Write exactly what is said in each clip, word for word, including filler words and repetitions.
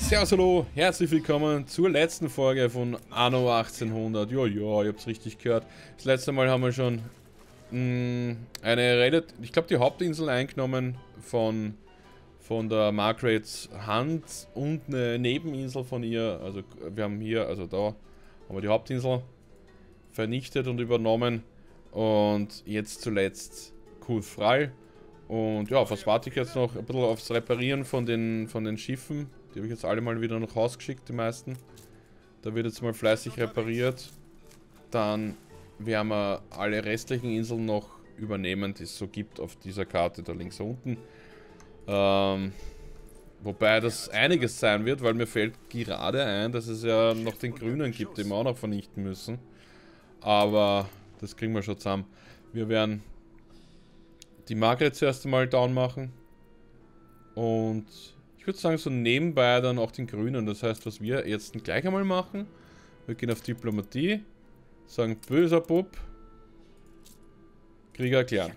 Servus, hallo, herzlich willkommen zur letzten Folge von Anno achtzehnhundert. Ja, ja, ihr habt es richtig gehört. Das letzte Mal haben wir schon mh, eine relativ, ich glaube, die Hauptinsel eingenommen von, von der Margarets Hand und eine Nebeninsel von ihr. Also wir haben hier, also da haben wir die Hauptinsel vernichtet und übernommen. Und jetzt zuletzt Kulfral. Und ja, was warte ich jetzt noch? Ein bisschen aufs Reparieren von den, von den Schiffen. Die habe ich jetzt alle mal wieder nach Hause geschickt, die meisten. Da wird jetzt mal fleißig repariert. Dann werden wir alle restlichen Inseln noch übernehmen, die es so gibt auf dieser Karte da links unten. Ähm, wobei das einiges sein wird, weil mir fällt gerade ein, dass es ja noch den Grünen gibt, den wir auch noch vernichten müssen. Aber das kriegen wir schon zusammen. Wir werden die Margaret zuerst einmal down machen. Und ich würde sagen, so nebenbei dann auch den Grünen. Das heißt, was wir jetzt gleich einmal machen, wir gehen auf Diplomatie, sagen, böser Bub, Krieg erklären.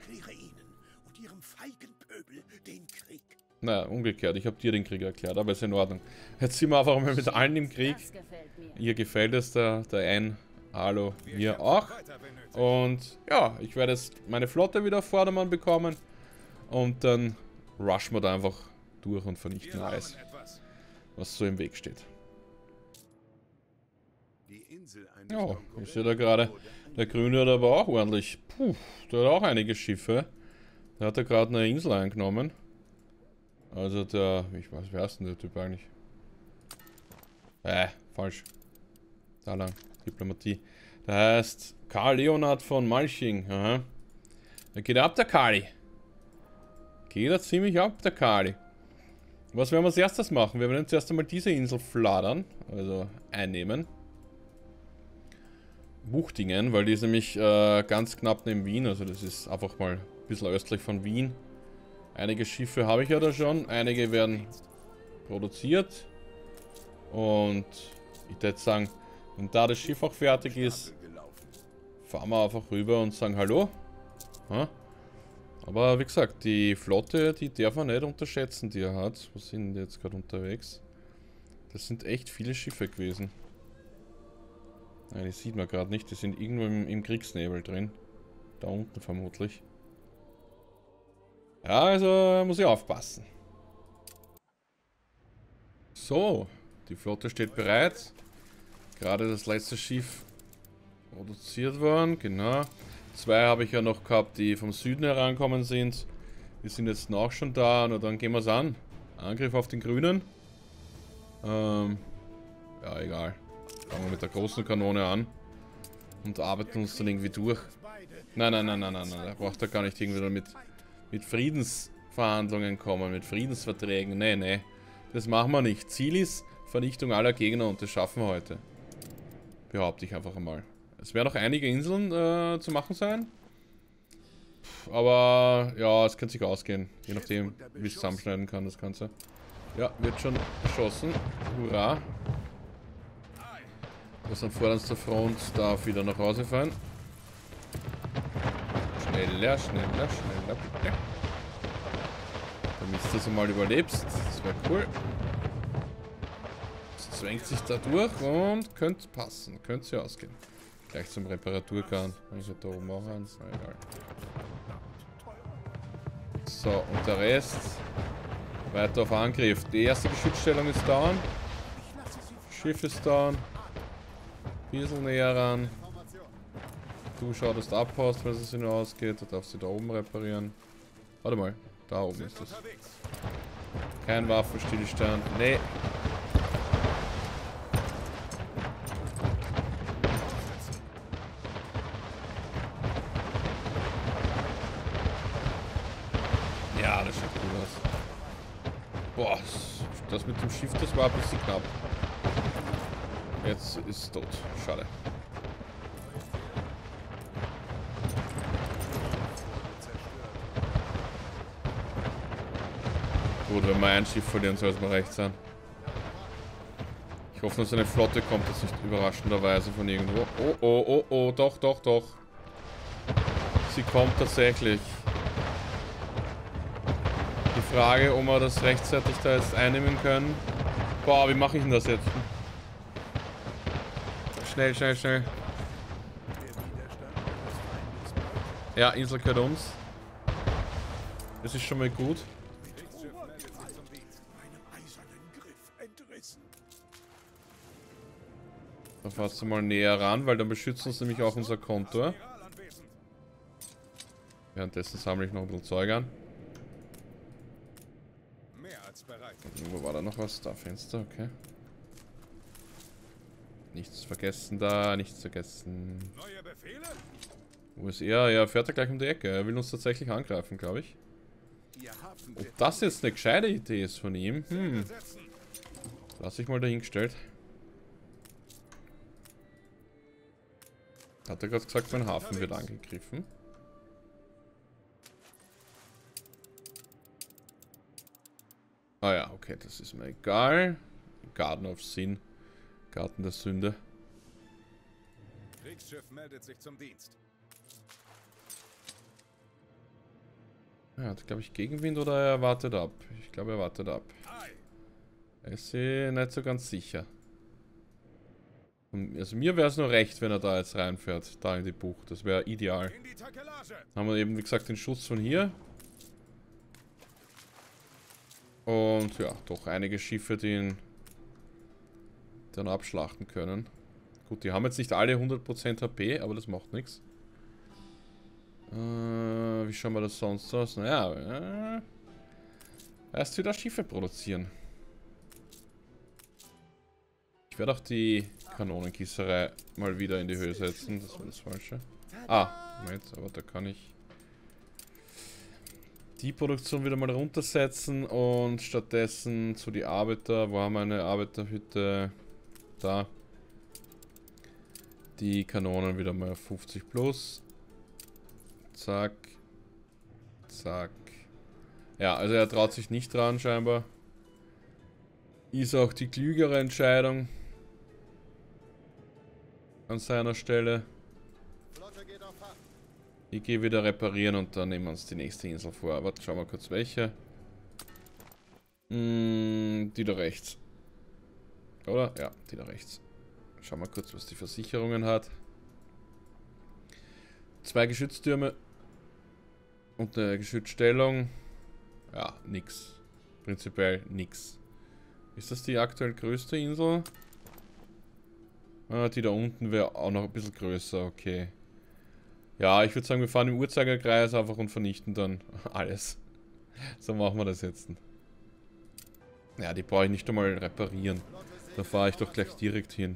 Na, umgekehrt, ich habe dir den Krieg erklärt, aber ist in Ordnung. Jetzt sind wir einfach mal mit allen im Krieg. Ihr gefällt es, der, der ein, hallo, mir auch. Und ja, ich werde jetzt meine Flotte wieder auf Vordermann bekommen. Und dann rushen wir da einfach durch und vernichten alles, was so im Weg steht. Ja, ich sehe da gerade, der Grüne hat aber auch ordentlich, puh, der hat auch einige Schiffe. Der hat da gerade eine Insel eingenommen. Also der, ich weiß, wer ist denn der Typ eigentlich? Äh, falsch. Da lang, Diplomatie. Der heißt Karl Leonhard von Malching. Aha. Da geht ab, der Kali. Geht er ziemlich ab, der Kali. Was werden wir als erstes machen? Wir werden zuerst einmal diese Insel fladern, also einnehmen. Buchtingen, weil die ist nämlich äh, ganz knapp neben Wien, also das ist einfach mal ein bisschen östlich von Wien. Einige Schiffe habe ich ja da schon, einige werden produziert. Und ich würde sagen, wenn da das Schiff auch fertig ist, fahren wir einfach rüber und sagen Hallo. Ha? Aber wie gesagt, die Flotte, die darf man nicht unterschätzen, die er hat. Wo sind die jetzt gerade unterwegs? Das sind echt viele Schiffe gewesen. Nein, die sieht man gerade nicht. Die sind irgendwo im, im Kriegsnebel drin. Da unten vermutlich. Ja, also muss ich aufpassen. So, die Flotte steht bereit. Gerade das letzte Schiff produziert worden, genau. Zwei habe ich ja noch gehabt, die vom Süden herankommen sind. Die sind jetzt auch schon da. Und dann gehen wir es an. Angriff auf den Grünen. Ähm, ja, egal. Fangen wir mit der großen Kanone an. Und arbeiten uns dann irgendwie durch. Nein, nein, nein, nein, nein, nein. Da braucht er gar nicht irgendwie mit, mit Friedensverhandlungen kommen, mit Friedensverträgen. Nee, nee. Das machen wir nicht. Ziel ist Vernichtung aller Gegner und das schaffen wir heute. Behaupte ich einfach einmal. Es werden noch einige Inseln äh, zu machen sein. Aber ja, es könnte sich ausgehen. Je nachdem, wie es zusammenschneiden kann, das Ganze. Ja, wird schon beschossen. Hurra. Was an vorderster Front darf wieder nach Hause fahren. Schneller, schneller, schneller, bitte. Damit du das einmal überlebst. Das wäre cool. Es zwängt sich da durch und könnte passen. Könnte sie ausgehen. Gleich zum Reparaturkran. Wenn ich da oben auch an. Na egal. So, und der Rest. Weiter auf Angriff. Die erste Geschützstellung ist down. Schiff ist down. Bisschen näher ran. Du schau, dass du abhaust, wenn es nur ausgeht. Du darfst sie da oben reparieren. Warte mal. Da oben ist es. Kein Waffenstillstand. Nee. Ja, das sieht cool aus. Boah, das mit dem Schiff, das war ein bisschen knapp. Jetzt ist es tot. Schade. Gut, wenn wir ein Schiff verlieren, soll es mal recht sein. Ich hoffe, dass eine Flotte kommt, das nicht überraschenderweise von irgendwo. Oh, oh, oh, oh, doch, doch, doch. Sie kommt tatsächlich. Die Frage, ob wir das rechtzeitig da jetzt einnehmen können. Boah, wie mache ich denn das jetzt? Schnell, schnell, schnell. Ja, Insel gehört uns. Das ist schon mal gut. Da fährst du mal näher ran, weil dann beschützt uns nämlich auch unser Kontor. Währenddessen sammle ich noch ein bisschen Zeug an. Wo war da noch was? Da, Fenster, okay. Nichts vergessen da, nichts vergessen. Wo ist er? Ja, fährt er gleich um die Ecke. Er will uns tatsächlich angreifen, glaube ich. Ob das jetzt eine gescheite Idee ist von ihm? Hm. Lass ich mal dahingestellt. Hat er gerade gesagt, mein Hafen wird angegriffen? Ah ja, okay, das ist mir egal. Garden of Sin. Garten der Sünde. Kriegsschiff meldet sich zum Dienst. Er hat, glaube ich, Gegenwind oder er wartet ab. Ich glaube, er wartet ab. Er ist sich nicht so ganz sicher. Also mir wäre es nur recht, wenn er da jetzt reinfährt, da in die Bucht. Das wäre ideal. Haben wir eben, wie gesagt, den Schuss von hier. Und ja, doch einige Schiffe, die ihn dann abschlachten können. Gut, die haben jetzt nicht alle hundert Prozent H P, aber das macht nichts. Äh, wie schauen wir das sonst aus? Naja, äh, erst wieder Schiffe produzieren. Ich werde auch die Kanonengießerei mal wieder in die Höhe setzen. Das war das Falsche. Ah, Moment, aber da kann ich die Produktion wieder mal runtersetzen und stattdessen zu die Arbeiter. Wo haben wir eine Arbeiterhütte? Da. Die Kanonen wieder mal auf fünfzig plus. Zack. Zack. Ja, also er traut sich nicht dran scheinbar. Ist auch die klügere Entscheidung. An seiner Stelle. Ich gehe wieder reparieren und dann nehmen wir uns die nächste Insel vor. Warte, schauen wir kurz welche. Hm, die da rechts. Oder? Ja, die da rechts. Schauen wir kurz, was die Versicherungen hat. Zwei Geschütztürme. Und eine Geschützstellung. Ja, nix. Prinzipiell nix. Ist das die aktuell größte Insel? Ah, die da unten wäre auch noch ein bisschen größer, okay. Ja, ich würde sagen, wir fahren im Uhrzeigerkreis einfach und vernichten dann alles. So machen wir das jetzt. Ja, die brauche ich nicht einmal reparieren. Da fahre ich doch gleich direkt hin.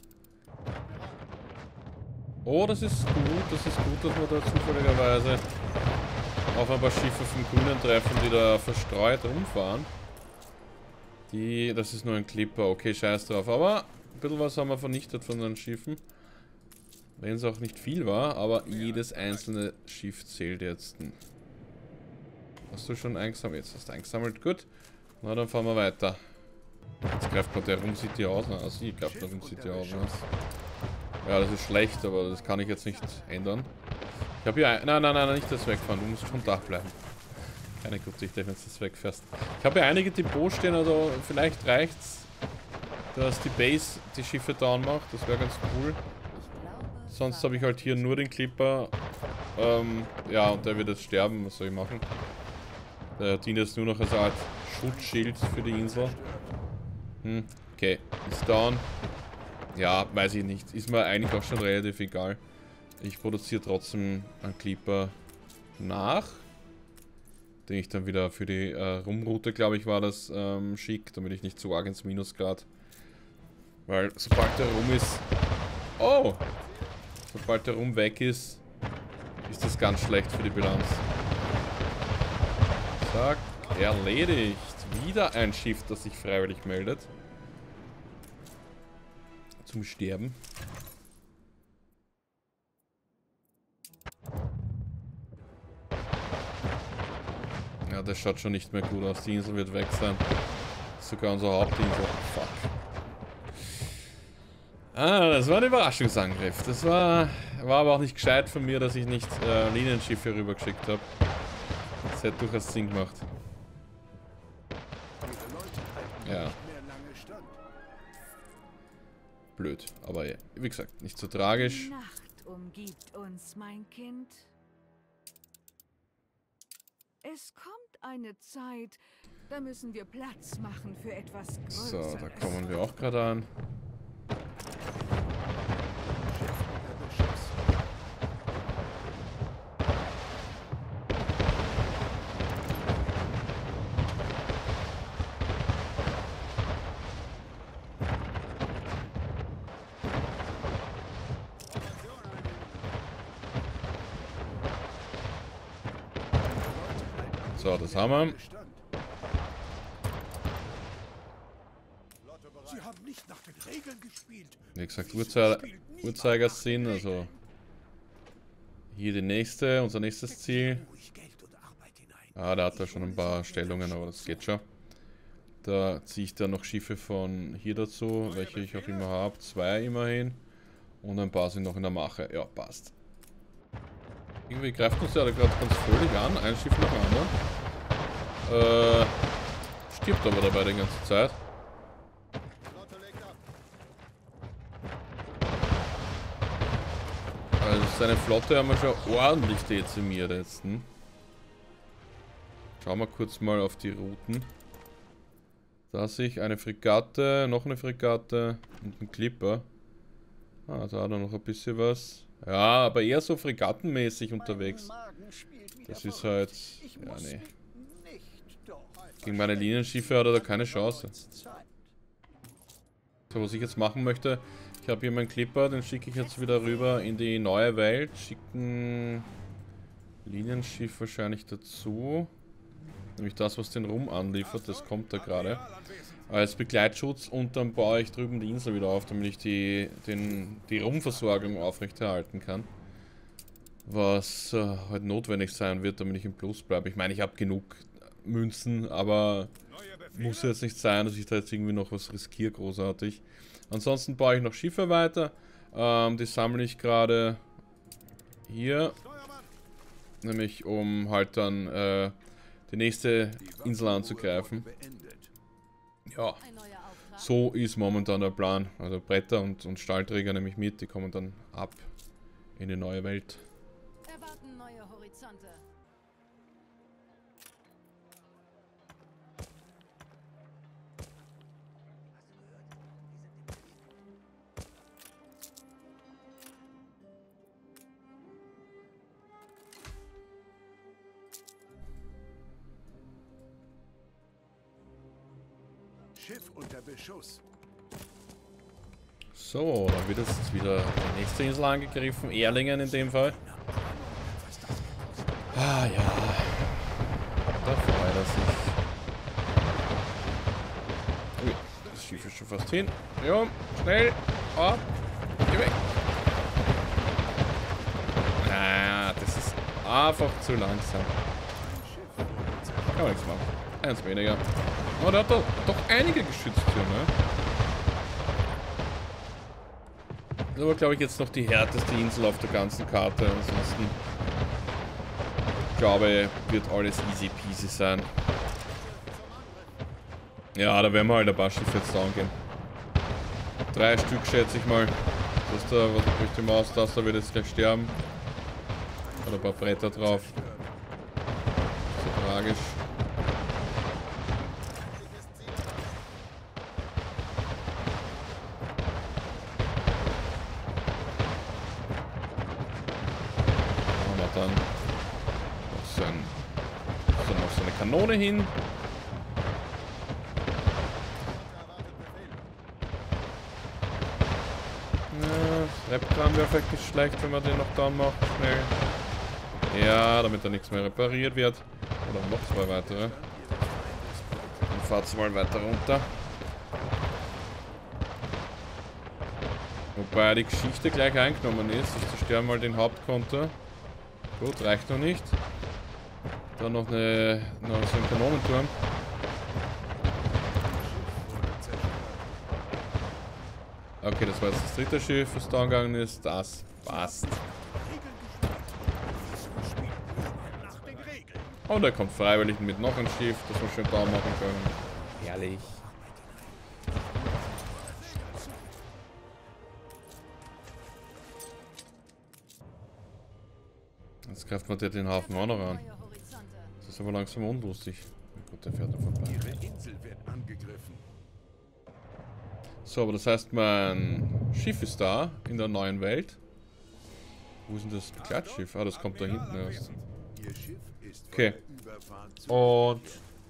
Oh, das ist gut, das ist gut, dass wir da zufälligerweise auf ein paar Schiffe vom Grünen treffen, die da verstreut rumfahren. Die, das ist nur ein Clipper, okay, scheiß drauf. Aber ein bisschen was haben wir vernichtet von den Schiffen. Wenn es auch nicht viel war, aber jedes einzelne Schiff zählt jetzt. Hast du schon eingesammelt? Jetzt hast du eingesammelt, gut. Na, dann fahren wir weiter. Jetzt greift gerade der Rum City aus. Na, also ich glaube, der Rum City aus. Ne? Ja, das ist schlecht, aber das kann ich jetzt nicht ändern. Ich habe hier ein... Nein, nein, nein, nicht das wegfahren. Du musst vom Dach bleiben. Keine gute Idee, wenn du das wegfährst. Ich habe hier einige Depots stehen, also vielleicht reicht's, dass die Base die Schiffe down macht. Das wäre ganz cool. Sonst habe ich halt hier nur den Clipper. Ähm, ja, und der wird jetzt sterben. Was soll ich machen? Der dient jetzt nur noch als eine Art Schutzschild für die Insel. Hm, okay. Ist down. Ja, weiß ich nicht. Ist mir eigentlich auch schon relativ egal. Ich produziere trotzdem einen Clipper nach. Den ich dann wieder für die äh, Rumroute, glaube ich, war das ähm, schick. Damit ich nicht zu arg ins Minusgrad. Weil sobald der Rum ist... Oh! Sobald der Rum weg ist, ist das ganz schlecht für die Bilanz. Zack, erledigt. Wieder ein Schiff, das sich freiwillig meldet. Zum Sterben. Ja, das schaut schon nicht mehr gut aus. Die Insel wird weg sein. Sogar unsere Hauptinsel. Fuck. Ah, das war ein Überraschungsangriff. Das war, war aber auch nicht gescheit von mir, dass ich nicht äh, Linienschiffe rübergeschickt habe. Das hätte durchaus Sinn gemacht. Ja. Blöd, aber ja, wie gesagt, nicht so tragisch. Die Nacht umgibt uns, mein Kind. Es kommt eine Zeit, da müssen wir Platz machen für etwas Größeres. So, da kommen wir auch gerade an. So, das haben wir. Sie haben nicht nach den Regeln gespielt. Wie gesagt, Uhrzei Uhrzeigersinn, also hier die nächste, unser nächstes Ziel. Ah, da hat er schon ein paar Stellungen, aber das geht schon. Da ziehe ich dann noch Schiffe von hier dazu, welche ich auch immer habe. Zwei immerhin. Und ein paar sind noch in der Mache. Ja, passt. Irgendwie greift uns ja da gerade ganz fröhlich an. Ein Schiff nach dem anderen. Äh, stirbt aber dabei die ganze Zeit. Also seine Flotte haben wir schon ordentlich dezimiert jetzt. Hm? Schauen wir kurz mal auf die Routen. Da sehe ich eine Fregatte, noch eine Fregatte und ein Clipper. Ah, da hat er noch ein bisschen was. Ja, aber eher so fregattenmäßig unterwegs. Das ist halt... Ja, nee. Gegen meine Linienschiffe hat er da keine Chance. So, was ich jetzt machen möchte... Ich habe hier meinen Clipper, den schicke ich jetzt wieder rüber in die neue Welt. Schicken Linienschiff wahrscheinlich dazu. Nämlich das, was den Rum anliefert, das kommt da gerade. Als Begleitschutz und dann baue ich drüben die Insel wieder auf, damit ich die, den, die Rumversorgung aufrechterhalten kann. Was äh, halt notwendig sein wird, damit ich im Plus bleibe. Ich meine, ich habe genug Münzen, aber muss jetzt nicht sein, dass ich da jetzt irgendwie noch was riskiere, großartig. Ansonsten baue ich noch Schiffe weiter. Ähm, die sammle ich gerade hier. Nämlich um halt dann äh, die nächste Insel anzugreifen. Ja, so ist momentan der Plan. Also Bretter und, und Stahlträger nehme ich mit, die kommen dann ab in die neue Welt. Erwarten neue Horizonte. Schiff unter Beschuss. So, dann wird jetzt wieder die nächste Insel angegriffen. Erlingen in dem Fall. Ah ja. Da freut er sich. Ui, das Schiff ist schon fast hin. Ja, schnell. Ab. Geh weg. Ah, das ist einfach zu langsam. Kann man nichts machen. Eins weniger. Oh, der hat doch, doch einige Geschütztürme. Das ist aber, glaube ich, jetzt noch die härteste Insel auf der ganzen Karte. Ansonsten, ich glaube, wird alles easy peasy sein. Ja, da werden wir halt ein paar Schiffe jetzt down gehen. Drei Stück, schätze ich mal. Das da, was durch die Maustaste wird jetzt gleich sterben. Hat ein paar Bretter drauf. So tragisch. Dann noch so, ein, so noch so eine Kanone hin. Ja, Repkran wäre vielleicht nicht schlecht, wenn man den noch da macht. Schnell. Ja, damit er nichts mehr repariert wird. Oder noch zwei weitere. Dann fahrt's mal weiter runter. Wobei die Geschichte gleich eingenommen ist. Ich zerstöre mal den Hauptkonter. Gut, reicht noch nicht. Dann noch, eine, noch so ein Kanonenturm. Okay, das war jetzt das dritte Schiff, was da gegangen ist. Das passt. Und er kommt freiwillig mit noch ein Schiff, das wir schön da machen können. Herrlich. Jetzt greift man den Hafen auch noch an. Das ist aber langsam unlustig. Oh Gott, der fährt da vorbei. Ihre Insel wird angegriffen. So, aber das heißt, mein Schiff ist da, in der neuen Welt. Wo ist denn das Begleitschiff? Ah, das kommt da hinten erst. Ihr Schiff ist von Okay. der Überfahrt zu Und...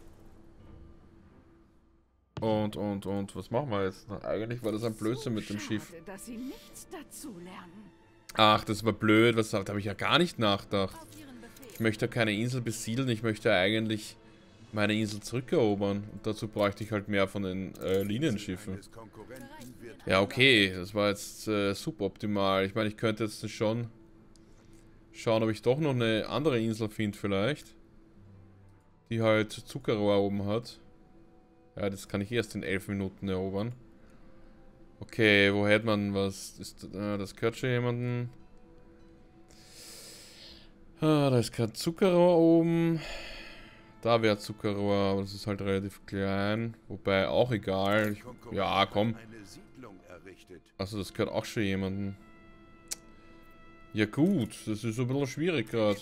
Und, und, und, was machen wir jetzt? Na, eigentlich war das ein Blödsinn mit dem Schiff. Schade, dass Sie nichts dazu lernen. Ach, das war blöd, was da habe ich ja gar nicht nachgedacht. Ich möchte keine Insel besiedeln, ich möchte eigentlich meine Insel zurückerobern. Und dazu bräuchte ich halt mehr von den äh, Linienschiffen. eines Konkurrenten wird Ja, okay, das war jetzt äh, suboptimal. Ich meine, ich könnte jetzt schon schauen, ob ich doch noch eine andere Insel finde vielleicht. Die halt Zuckerrohr oben hat. Ja, das kann ich erst in elf Minuten erobern. Okay, wo hätte man was? Ist, äh, das gehört schon jemanden. Ah, da ist kein Zuckerrohr oben. Da wäre Zuckerrohr, aber das ist halt relativ klein. Wobei auch egal. Ich, ja, komm. eine Siedlung errichtet. Also das gehört auch schon jemanden. Ja gut, das ist so ein bisschen schwierig gerade.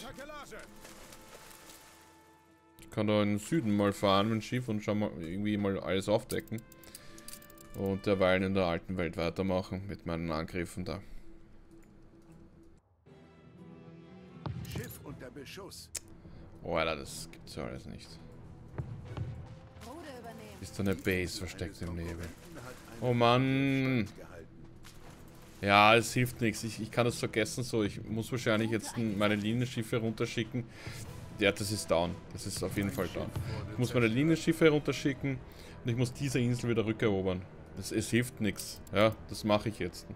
Ich kann da in den Süden mal fahren mit dem Schiff und schauen mal irgendwie mal alles aufdecken. Und derweil in der alten Welt weitermachen mit meinen Angriffen da. Schiff unter Beschuss. Oh Alter, das gibt's ja alles nicht. Ist da eine Base versteckt im Nebel? Oh Mann! Ja, es hilft nichts. Ich, ich kann das vergessen so. Ich muss wahrscheinlich jetzt meine Linienschiffe runterschicken. Ja, das ist down. Das ist auf jeden Fall down. Ich muss meine Linienschiffe runterschicken und ich muss diese Insel wieder rückerobern. Das, es hilft nichts. Ja, das mache ich jetzt.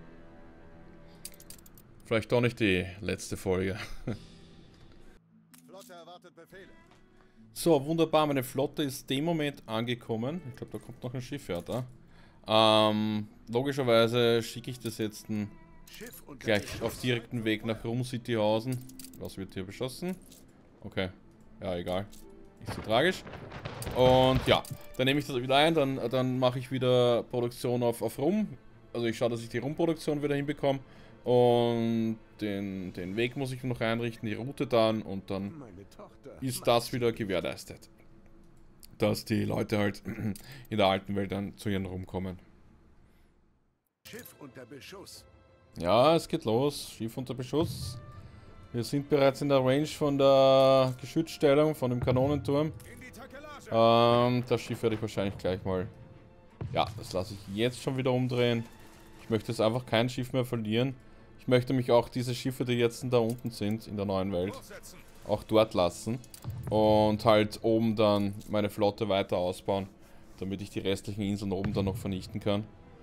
Vielleicht doch nicht die letzte Folge. Flotte erwartet Befehle. So, wunderbar. Meine Flotte ist dem Moment angekommen. Ich glaube, da kommt noch ein Schiff, ja, da. Ähm, logischerweise schicke ich das jetzt ein, Schiff unter gleich Beschuss. auf direkten Weg nach Rum Cityhausen. Was wird hier beschossen? Okay. Ja, egal. Nicht so tragisch. Und ja, dann nehme ich das wieder ein, dann, dann mache ich wieder Produktion auf, auf Rum. Also ich schaue, dass ich die Rumproduktion wieder hinbekomme. Und den, den Weg muss ich noch einrichten, die Route dann und dann Meine Tochter. ist das wieder gewährleistet. Dass die Leute halt in der alten Welt dann zu ihren rumkommen. Schiff unter Beschuss. Ja, es geht los. Schiff unter Beschuss. Wir sind bereits in der Range von der Geschützstellung, von dem Kanonenturm. In die Takelage. Ähm, das Schiff werde ich wahrscheinlich gleich mal... Ja, das lasse ich jetzt schon wieder umdrehen. Ich möchte jetzt einfach kein Schiff mehr verlieren. Ich möchte mich auch diese Schiffe, die jetzt da unten sind, in der neuen Welt, Durchsetzen. auch dort lassen. Und halt oben dann meine Flotte weiter ausbauen, damit ich die restlichen Inseln oben dann noch vernichten kann.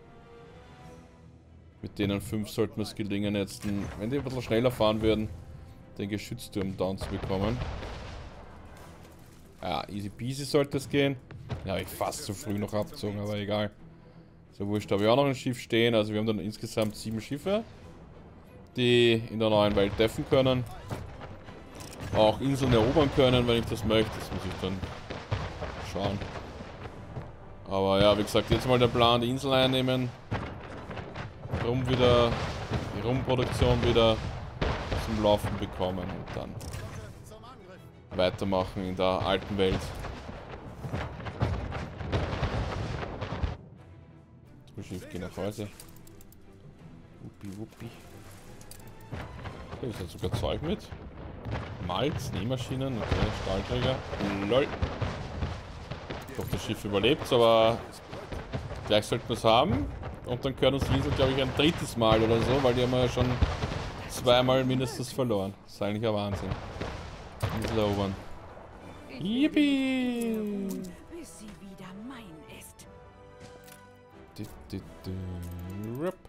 Mit denen fünf sollten es gelingen, jetzt, wenn die ein bisschen schneller fahren würden, den Geschützturm down zu bekommen. Ja, easy peasy sollte es gehen. Ja, ich fast zu früh noch abgezogen, aber egal. So, wurscht, da habe ich auch noch ein Schiff stehen. Also wir haben dann insgesamt sieben Schiffe, die in der neuen Welt treffen können. Auch Inseln erobern können, wenn ich das möchte. Das muss ich dann schauen. Aber ja, wie gesagt, jetzt mal der Plan, die Insel einnehmen. Rum wieder, die Rumproduktion wieder zum Laufen bekommen und dann weitermachen in der alten Welt. Das Schiff geht nach Hause. Wuppi, wuppi. Da ist ja sogar Zeug mit. Malz, Nähmaschinen, okay, Stahlträger. Lol. Doch, das Schiff überlebt, aber gleich sollten wir es haben. Und dann können uns die Insel, glaube ich, ein drittes Mal oder so, weil die haben wir ja schon zweimal mindestens verloren. Das ist eigentlich ein Wahnsinn. Insel erobern. Yippie! Bis sie wieder mein ist. Du, du, du. Rup.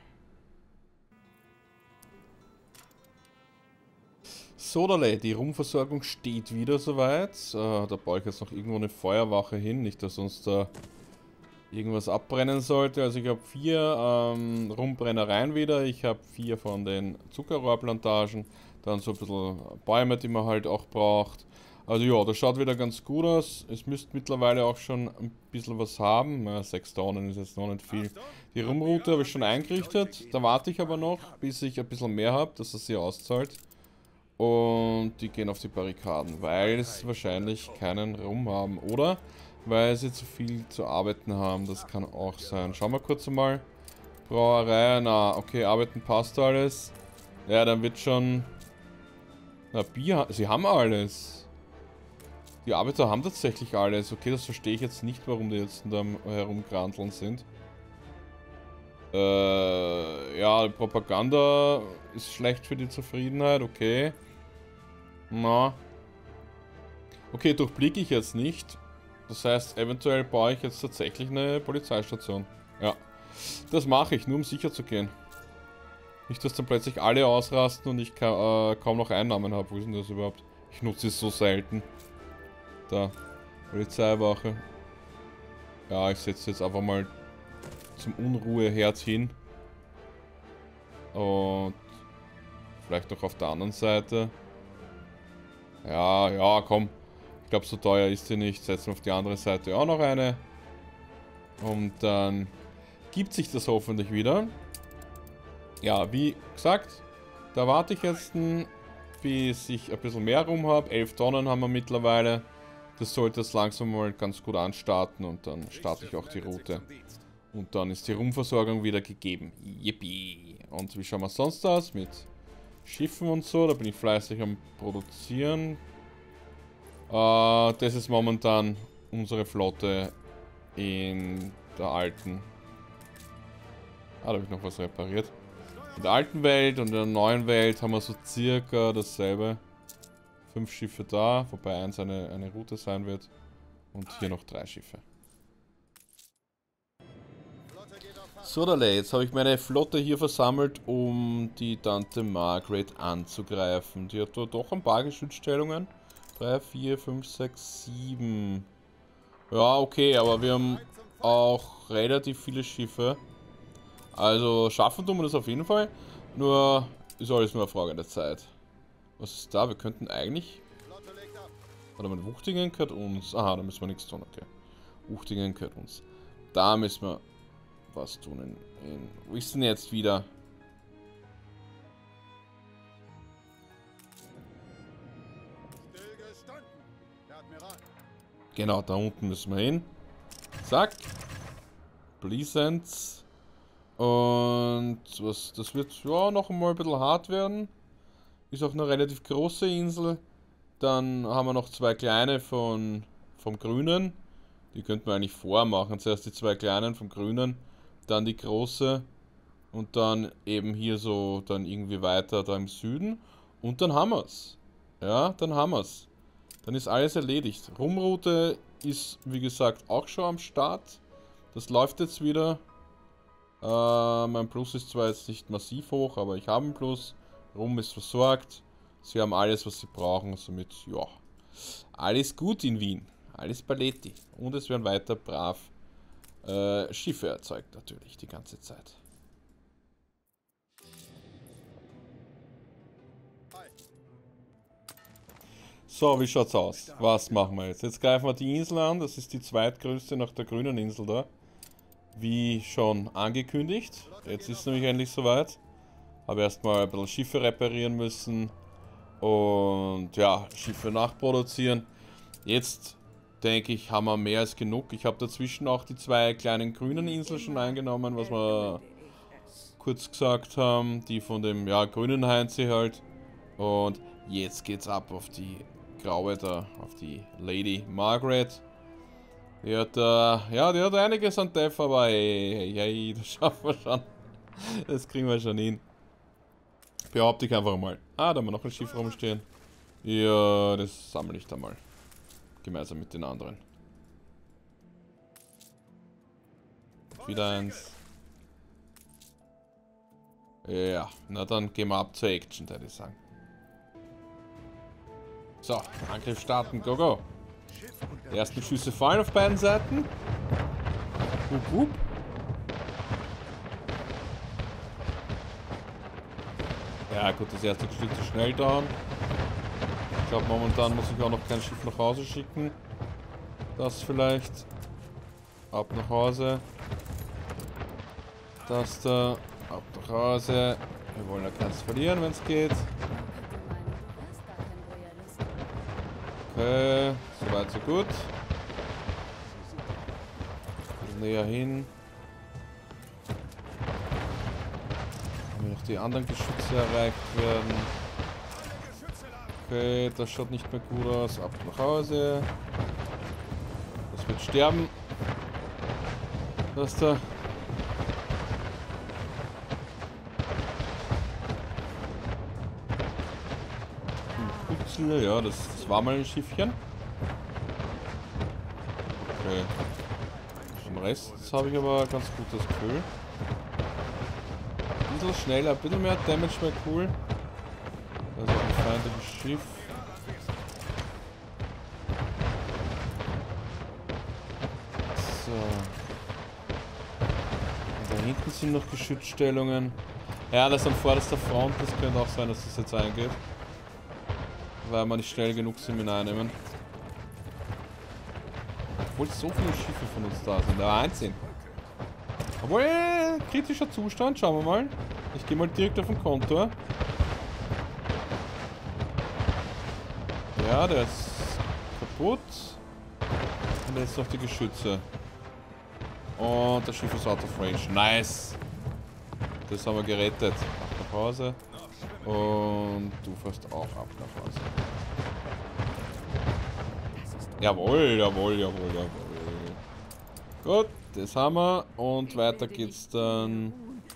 Sodale, die Rumversorgung steht wieder soweit. Äh, da baue ich jetzt noch irgendwo eine Feuerwache hin, nicht dass uns da irgendwas abbrennen sollte. Also ich habe vier ähm, Rumbrennereien wieder. Ich habe vier von den Zuckerrohrplantagen. Dann so ein bisschen Bäume, die man halt auch braucht. Also ja, das schaut wieder ganz gut aus. Es müsste mittlerweile auch schon ein bisschen was haben. Ja, sechs Tonnen ist jetzt noch nicht viel. Die Rumroute habe ich schon eingerichtet. Da warte ich aber noch, bis ich ein bisschen mehr habe, dass es sie auszahlt. Und die gehen auf die Barrikaden, weil es wahrscheinlich keinen Rum haben. Oder weil sie zu viel zu arbeiten haben. Das kann auch sein. Schauen wir kurz mal. Brauerei, na, okay, arbeiten passt alles. Ja, dann wird schon... Na, Bier, sie haben alles. Die Arbeiter haben tatsächlich alles. Okay, das verstehe ich jetzt nicht, warum die jetzt da herumkranteln sind. Äh, ja, Propaganda ist schlecht für die Zufriedenheit, okay. Na. Okay, durchblicke ich jetzt nicht. Das heißt, eventuell baue ich jetzt tatsächlich eine Polizeistation. Ja. Das mache ich, nur um sicher zu gehen. Nicht, dass dann plötzlich alle ausrasten und ich ka äh, kaum noch Einnahmen habe. Wo ist denn das überhaupt? Ich nutze es so selten. Da. Polizeiwache. Ja, ich setze jetzt einfach mal zum Unruheherd hin. Und vielleicht noch auf der anderen Seite. Ja, ja, komm. Ich glaube, so teuer ist die nicht. Setzen wir auf die andere Seite auch noch eine. Und dann gibt sich das hoffentlich wieder. Ja, wie gesagt, da warte ich jetzt, bis ich ein bisschen mehr rum habe. elf Tonnen haben wir mittlerweile. Das sollte jetzt langsam mal ganz gut anstarten und dann starte ich auch die Route. Und dann ist die Rumversorgung wieder gegeben. Yippie! Und wie schauen wir sonst aus mit Schiffen und so? Da bin ich fleißig am Produzieren. Äh, das ist momentan unsere Flotte in der alten... Ah, da habe ich noch was repariert. In der alten Welt und in der neuen Welt haben wir so circa dasselbe. Fünf Schiffe da, wobei eins eine, eine Route sein wird. Und hier noch drei Schiffe. So, Dale, jetzt habe ich meine Flotte hier versammelt, um die Tante Margaret anzugreifen. Die hat da doch ein paar Geschützstellungen. drei, vier, fünf, sechs, sieben. Ja, okay, aber wir haben auch relativ viele Schiffe. Also schaffen tun wir das auf jeden Fall. Nur ist alles nur eine Frage der Zeit. Was ist da? Wir könnten eigentlich... Warte mal, Wuchtingen gehört uns. Aha, da müssen wir nichts tun, okay. Wuchtingen gehört uns. Da müssen wir was tun. In, in, wo ist denn jetzt wieder? Genau, da unten müssen wir hin. Zack. Pleasance. Und was, das wird ja noch einmal ein bisschen hart werden. Ist auch eine relativ große Insel. Dann haben wir noch zwei kleine von, vom Grünen. Die könnten wir eigentlich vormachen. Zuerst die zwei kleinen vom Grünen, dann die große. Und dann eben hier so, dann irgendwie weiter da im Süden. Und dann haben wir es. Ja, dann haben wir es. Dann ist alles erledigt. Rumroute ist, wie gesagt, auch schon am Start. Das läuft jetzt wieder. Uh, mein Plus ist zwar jetzt nicht massiv hoch, aber ich habe einen Plus. Rum ist versorgt. Sie haben alles, was sie brauchen. Somit, ja, alles gut in Wien. Alles Paletti. Und es werden weiter brav äh, Schiffe erzeugt, natürlich, die ganze Zeit. So, wie schaut's aus? Was machen wir jetzt? Jetzt greifen wir die Insel an. Das ist die zweitgrößte nach der grünen Insel da. Wie schon angekündigt. Jetzt ist es nämlich endlich soweit. Habe erstmal ein bisschen Schiffe reparieren müssen. Und ja, Schiffe nachproduzieren. Jetzt denke ich, haben wir mehr als genug. Ich habe dazwischen auch die zwei kleinen grünen Inseln schon eingenommen, was wir kurz gesagt haben. Die von dem ja, grünen Heinze halt. Und jetzt geht's ab auf die graue da, auf die Lady Margaret. Die hat, äh, ja, die hat einiges an Def, aber hey, hey, hey, das schaffen wir schon. Das kriegen wir schon hin. Behaupte ich einfach mal. Ah, da haben wir noch ein Schiff rumstehen. Ja, das sammle ich da mal. Gemeinsam mit den anderen. Wieder eins. Ja, na dann gehen wir ab zur Action, würde ich sagen. So, Angriff starten, go go. Die ersten Schüsse fallen auf beiden Seiten. Hup, hup. Ja gut, das erste Stück zu schnell dauern. Ich glaube momentan muss ich auch noch kein Schiff nach Hause schicken. Das vielleicht. Ab nach Hause. Das da. Ab nach Hause. Wir wollen ja keins verlieren, wenn es geht. Okay, soweit so gut. Näher hin. Wenn noch die anderen Geschütze erreicht werden. Okay, das schaut nicht mehr gut aus. Ab nach Hause. Das wird sterben. Das da. Putzel, ja, das, das war mal ein Schiffchen. Okay. Den Rest habe ich aber ganz gut das Gefühl. Ein bisschen schneller, ein bisschen mehr Damage wäre cool. Also ein feindliches Schiff. So. Und da hinten sind noch Geschützstellungen. Ja, das an vorderster Front, das könnte auch sein, dass das jetzt eingeht. Weil wir nicht schnell genug sind mit einnehmen. Obwohl so viele Schiffe von uns da sind. Da eins sind. Obwohl, äh, kritischer Zustand, schauen wir mal. Ich gehe mal direkt auf den Kontor. Ja, der ist kaputt. Und jetzt noch die Geschütze. Und das Schiff ist out of range. Nice. Das haben wir gerettet. Ab nach Hause. Und du fährst auch ab nach Hause. Jawohl, jawohl, jawohl, jawohl. Gut, das haben wir. Und weiter geht's dann.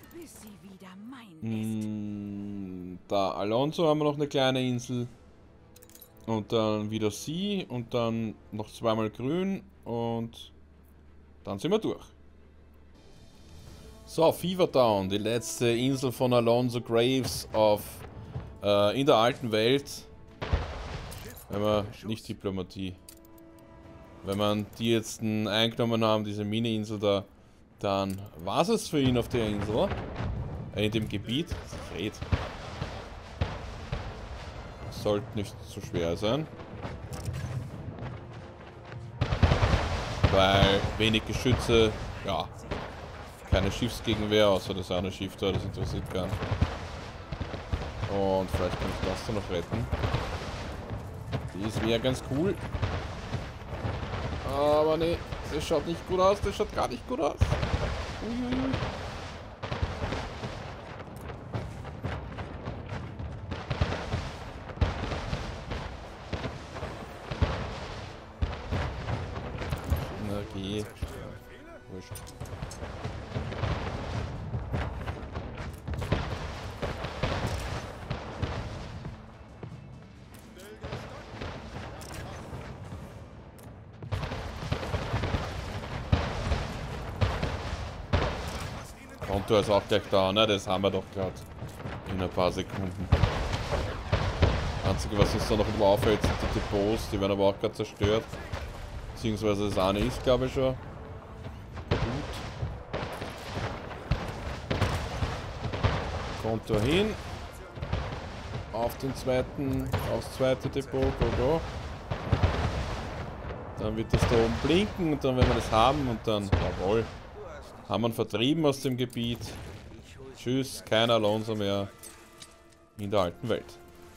Mh, da Alonso haben wir noch eine kleine Insel. Und dann wieder sie. Und dann noch zweimal grün. Und dann sind wir durch. So, Fever Town, die letzte Insel von Alonso Graves auf, äh, in der alten Welt. Wenn wir nicht Diplomatie. Wenn man die jetzt eingenommen haben, diese Mini-Insel da, dann war es für ihn auf der Insel. Äh, in dem Gebiet. Ich red. Sollte nicht so schwer sein. Weil wenig Geschütze, ja. Keine Schiffsgegenwehr, außer das eine Schiff da, das interessiert keinen. Und vielleicht kann ich das da noch retten. Das wäre ganz cool. Aber nee, das schaut nicht gut aus, das schaut gar nicht gut aus. Uiuiui. Na geh. Wurscht. Konto ist auch gleich da, ne? Das haben wir doch gerade in ein paar Sekunden. Das Einzige, was uns da noch irgendwo auffällt, sind die Depots, die werden aber auch gerade zerstört. Beziehungsweise das eine ist, glaube ich, schon gut. Konto hin. Auf den zweiten, aufs zweite Depot, go, go. Dann wird das da oben blinken und dann werden wir das haben und dann, jawohl. Haben wir ihn vertrieben aus dem Gebiet. Tschüss, kein Alonso mehr in der alten Welt.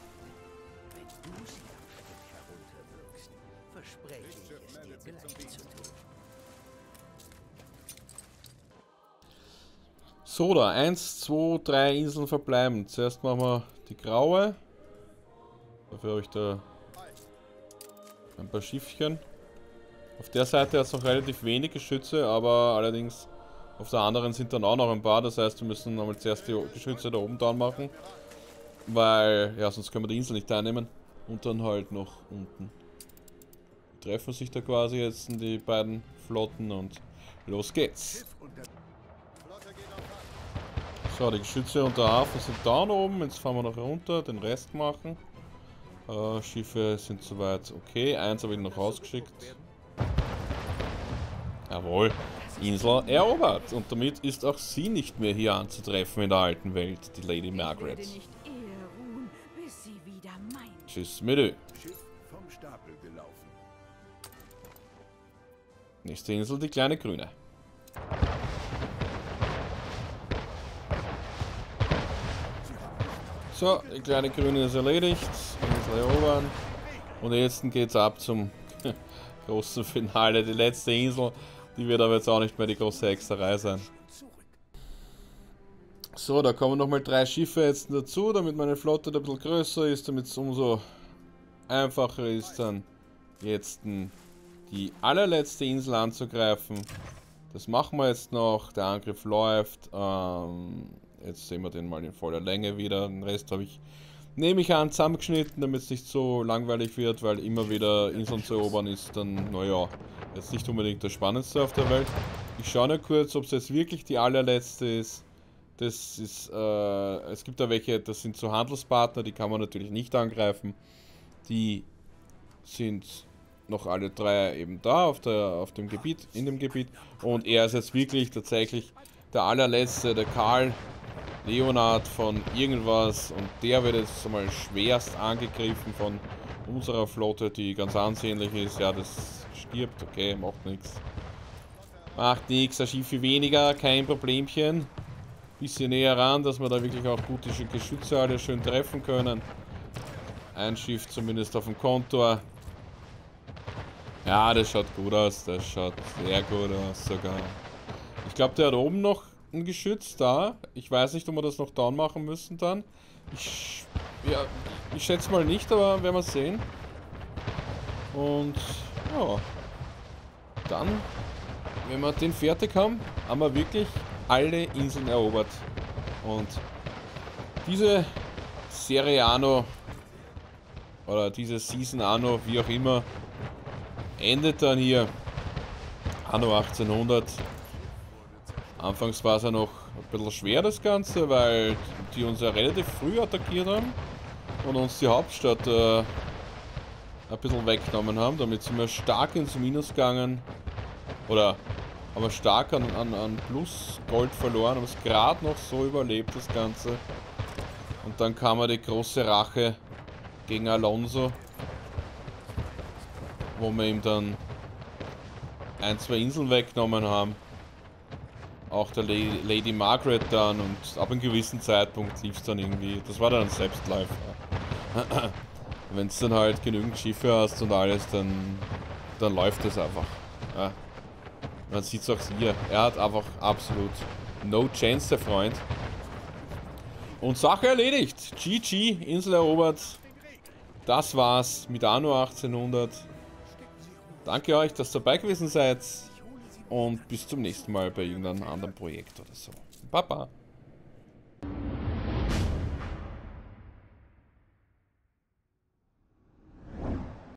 So, da eins, zwei, drei Inseln verbleiben. Zuerst machen wir die graue. Dafür habe ich da ein paar Schiffchen. Auf der Seite hat es noch relativ wenig Geschütze, aber allerdings auf der anderen sind dann auch noch ein paar. Das heißt, wir müssen nochmal zuerst die Geschütze da oben down machen. Weil, ja, sonst können wir die Insel nicht einnehmen. Und dann halt noch unten. Die treffen sich da quasi jetzt die beiden Flotten und los geht's. So, die Geschütze und der Hafen sind down oben. Jetzt fahren wir noch runter, den Rest machen. Äh, Schiffe sind soweit okay. Eins habe ich noch rausgeschickt. Jawohl. Insel erobert. Und damit ist auch sie nicht mehr hier anzutreffen in der alten Welt, die Lady Margaret. Tschüss, Müde. Nächste Insel, die kleine grüne. So, die kleine grüne ist erledigt. Insel erobern. Und jetzt geht's ab zum großen Finale. Die letzte Insel, die wird aber jetzt auch nicht mehr die große Hexerei sein. So, da kommen nochmal drei Schiffe jetzt dazu, damit meine Flotte da ein bisschen größer ist, damit es umso einfacher ist, dann jetzt die allerletzte Insel anzugreifen. Das machen wir jetzt noch, der Angriff läuft. Ähm, jetzt sehen wir den mal in voller Länge wieder. Den Rest habe ich, nehme ich an, zusammengeschnitten, damit es nicht so langweilig wird, weil immer wieder Inseln zu erobern ist dann, naja, jetzt nicht unbedingt das Spannendste auf der Welt. Ich schaue nur kurz, ob es jetzt wirklich die allerletzte ist. Das ist, äh, es gibt da welche, das sind so Handelspartner, die kann man natürlich nicht angreifen. Die sind noch alle drei eben da auf, der, auf dem Gebiet, in dem Gebiet. Und er ist jetzt wirklich tatsächlich der allerletzte, der Karl Leonhard von irgendwas. Und der wird jetzt einmal schwerst angegriffen von unserer Flotte, die ganz ansehnlich ist. Ja, das stirbt, okay, macht nichts. Macht nichts, ein Schiff weniger, kein Problemchen. Bisschen näher ran, dass wir da wirklich auch gute Geschütze alle schön treffen können. Ein Schiff zumindest auf dem Kontor. Ja, das schaut gut aus. Das schaut sehr gut aus sogar. Ich glaube, der hat oben noch ein Geschütz da. Ich weiß nicht, ob wir das noch down machen müssen dann. Ich, ja, ich schätze mal nicht, aber werden wir sehen. Und ja, dann, wenn wir den fertig haben, haben wir wirklich alle Inseln erobert. Und diese Serie Anno oder diese Season Anno, wie auch immer, endet dann hier Anno achtzehnhundert. Anfangs war es ja noch ein bisschen schwer das Ganze, weil die uns ja relativ früh attackiert haben und uns die Hauptstadt äh, ein bisschen weggenommen haben. Damit sind wir stark ins Minus gegangen. Oder haben wir stark an, an, an Plus Gold verloren, haben es gerade noch so überlebt, das Ganze. Und dann kam ja die große Rache gegen Alonso, wo wir ihm dann ein, zwei Inseln weggenommen haben. Auch der La- Lady Margaret dann, und ab einem gewissen Zeitpunkt lief es dann irgendwie, das war dann ein Selbstläufer. Wenn du dann halt genügend Schiffe hast und alles, dann, dann läuft es einfach. Ja. Man sieht es auch hier, er hat einfach absolut no chance, der Freund. Und Sache erledigt. G G, Insel erobert. Das war's mit Anno achtzehnhundert. Danke euch, dass ihr dabei gewesen seid. Und bis zum nächsten Mal bei irgendeinem anderen Projekt oder so. Baba.